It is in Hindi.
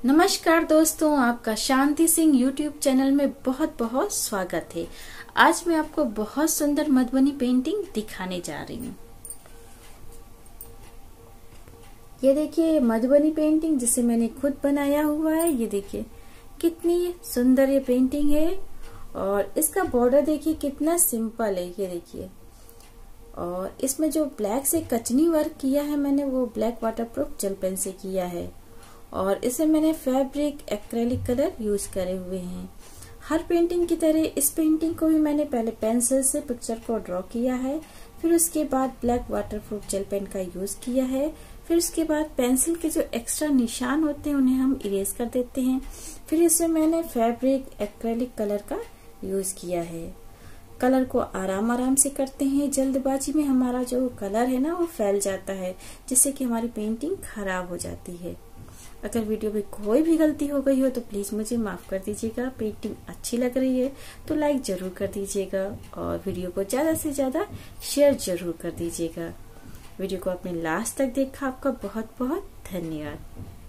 नमस्कार दोस्तों, आपका शांति सिंह यूट्यूब चैनल में बहुत बहुत स्वागत है। आज मैं आपको बहुत सुंदर मधुबनी पेंटिंग दिखाने जा रही हूँ। ये देखिए मधुबनी पेंटिंग जिसे मैंने खुद बनाया हुआ है। ये देखिए कितनी सुंदर ये पेंटिंग है और इसका बॉर्डर देखिए कितना सिंपल है। ये देखिए और इसमें जो ब्लैक से कचनी वर्क किया है मैंने, वो ब्लैक वाटरप्रूफ जेल पेन से किया है और इसे मैंने फैब्रिक एक्रेलिक कलर यूज करे हुए हैं। हर पेंटिंग की तरह इस पेंटिंग को भी मैंने पहले पेंसिल से पिक्चर को ड्रॉ किया है, फिर उसके बाद ब्लैक वाटरप्रूफ जेल पेन का यूज किया है, फिर उसके बाद पेंसिल के जो एक्स्ट्रा निशान होते हैं उन्हें हम इरेज कर देते हैं। फिर इसमें मैंने फैब्रिक एक्रेलिक कलर का यूज किया है। कलर को आराम आराम से करते हैं, जल्दबाजी में हमारा जो कलर है ना वो फैल जाता है, जिससे कि हमारी पेंटिंग खराब हो जाती है। अगर वीडियो में कोई भी गलती हो गई हो तो प्लीज मुझे माफ कर दीजिएगा। पेंटिंग अच्छी लग रही है तो लाइक जरूर कर दीजिएगा और वीडियो को ज्यादा से ज्यादा शेयर जरूर कर दीजिएगा। वीडियो को आपने लास्ट तक देखा, आपका बहुत बहुत धन्यवाद।